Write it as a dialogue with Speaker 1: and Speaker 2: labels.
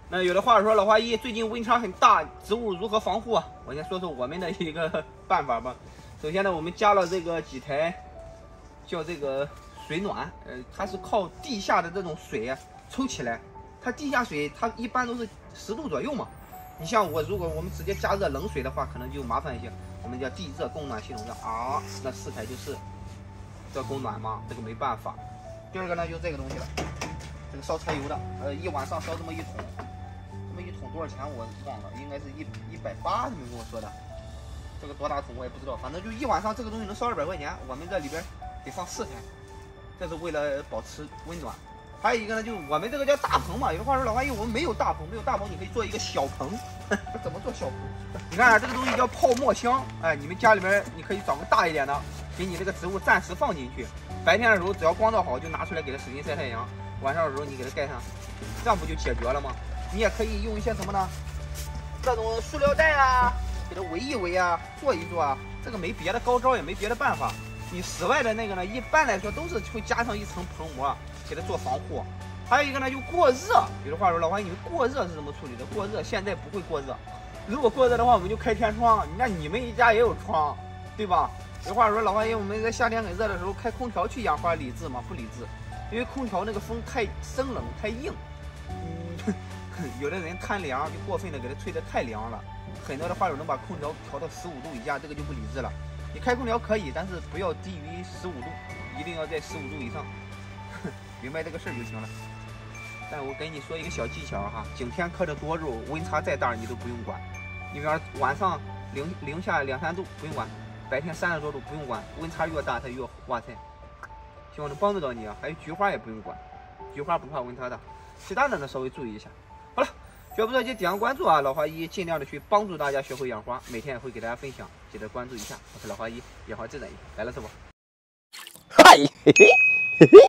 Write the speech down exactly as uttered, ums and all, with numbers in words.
Speaker 1: 那有的话说，老花一最近温差很大，植物如何防护啊？我先说说我们的一个办法吧。首先呢，我们加了这个几台叫这个水暖，呃，它是靠地下的这种水啊抽起来。它地下水它一般都是十度左右嘛。你像我，如果我们直接加热冷水的话，可能就麻烦一些。我们叫地热供暖系统的啊，那四台就是这供暖嘛，这个没办法。第二个呢，就这个东西了，这个烧柴油的，呃，一晚上烧这么一桶。这么一桶多少钱我忘了，应该是一一百八，他们跟我说的。这个多大桶我也不知道，反正就一晚上这个东西能烧二百块钱。我们这里边得放四台，这是为了保持温暖。还有一个呢，就是我们这个叫大棚嘛。有的话说，老花一我们没有大棚，没有大棚你可以做一个小棚。怎么做小棚？你看、啊、这个东西叫泡沫箱，哎，你们家里边你可以找个大一点的，给你这个植物暂时放进去。白天的时候只要光照好就拿出来给它使劲晒太阳，晚上的时候你给它盖上，这样不就解决了吗？你也可以用一些什么呢？这种塑料袋啊，给它围一围啊，做一做啊。这个没别的高招，也没别的办法。你室外的那个呢，一般来说都是会加上一层棚膜，给它做防护。还有一个呢，就过热。有的话说，老花，你们过热是怎么处理的？过热现在不会过热。如果过热的话，我们就开天窗。那你们一家也有窗，对吧？有的话说，老花爷，我们在夏天很热的时候开空调去养花，理智吗？不理智，因为空调那个风太生冷太硬。嗯。有的人贪凉，就过分的给它吹得太凉了。很多的花友能把空调调到十五度以下，这个就不理智了。你开空调可以，但是不要低于十五度，一定要在十五度以上。明白这个事儿就行了。但我跟你说一个小技巧哈，景天刻着多肉，温差再大你都不用管。你比方晚上零零下两三度不用管，白天三十多度不用管，温差越大它越哇塞。希望能帮助到你啊。还有菊花也不用管，菊花不怕温差大，其他的呢稍微注意一下。好了，学不着急点个关注啊！老花一尽量的去帮助大家学会养花，每天也会给大家分享，记得关注一下。我是老花一，养花自在意，来了是不？嗨，嘿嘿嘿嘿。